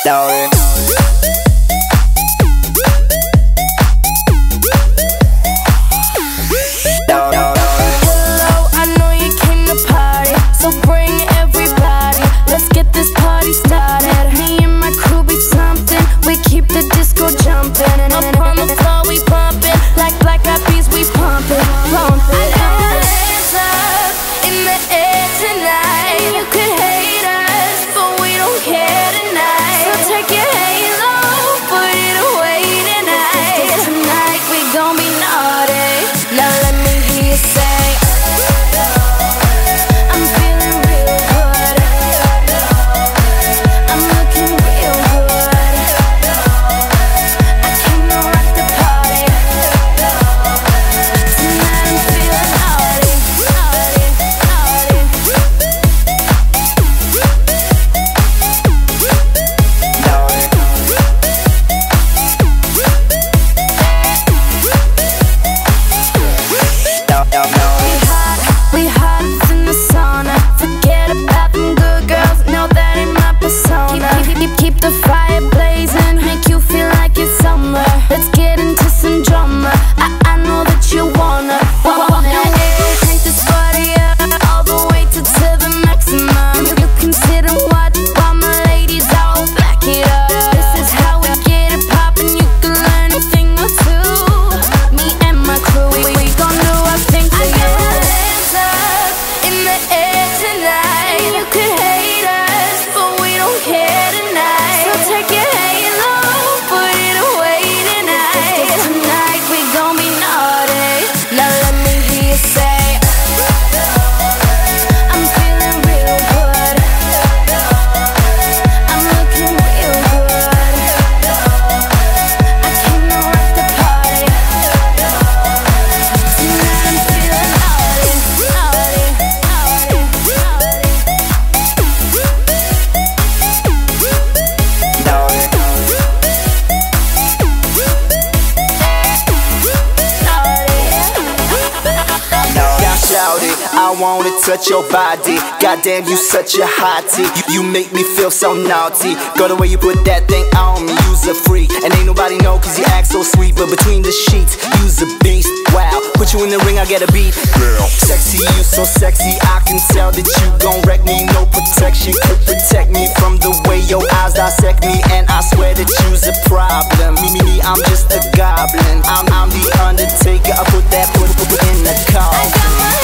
Hello, I know you came to party, so bring everybody. Let's get this party started. Me and my crew be something. We keep the disco jumping, and up on the floor we pumping. Like black eyed peas, we pumping. I got my hands up in the air tonight. You could hate us, but we don't care tonight. So take your halo, put it away tonight. Tonight we gon' be naughty. Now let me hear you say, I'm feeling real good. I'm looking real good. I came to rock the party. Tonight I'm feeling naughty, naughty, naughty. We hot, it's in the sauna. Forget about them good girls, no, that ain't my persona. Keep the fire blazing, make you feel like it's summer. Let's get into some drama. I know that you wanna take this party up all the way to the maximum. You can sit and watch while my ladies all back it up. This is how we get it poppin'. You can learn a thing or two. Me and my crew, we gon' do our thing for you. I got my hands up in the air tonight. You could hate us, but we don't care tonight. So take your halo, put it away tonight. Tonight we gon' be naughty. Now let me hear you say, I'm feeling real good. I'm looking real good. I came to rock the party. Tonight I'm feeling naughty, naughty, naughty, naughty. now shout it, I wanna touch your body. Goddamn, you such a hottie. You make me feel so naughty. Girl, the way you put that thing on me, you's a freak. And ain't nobody know cause you act so sweet. But between the sheets, you's a beast. Wow, put you in the ring, I get a beat. Girl, sexy, you so sexy. I can tell that you gon' wreck me. No protection could protect me from the way your eyes dissect me. And I swear that you's a problem. Me, I'm just a goblin. I'm the Undertaker. I put that in the I got coffin. my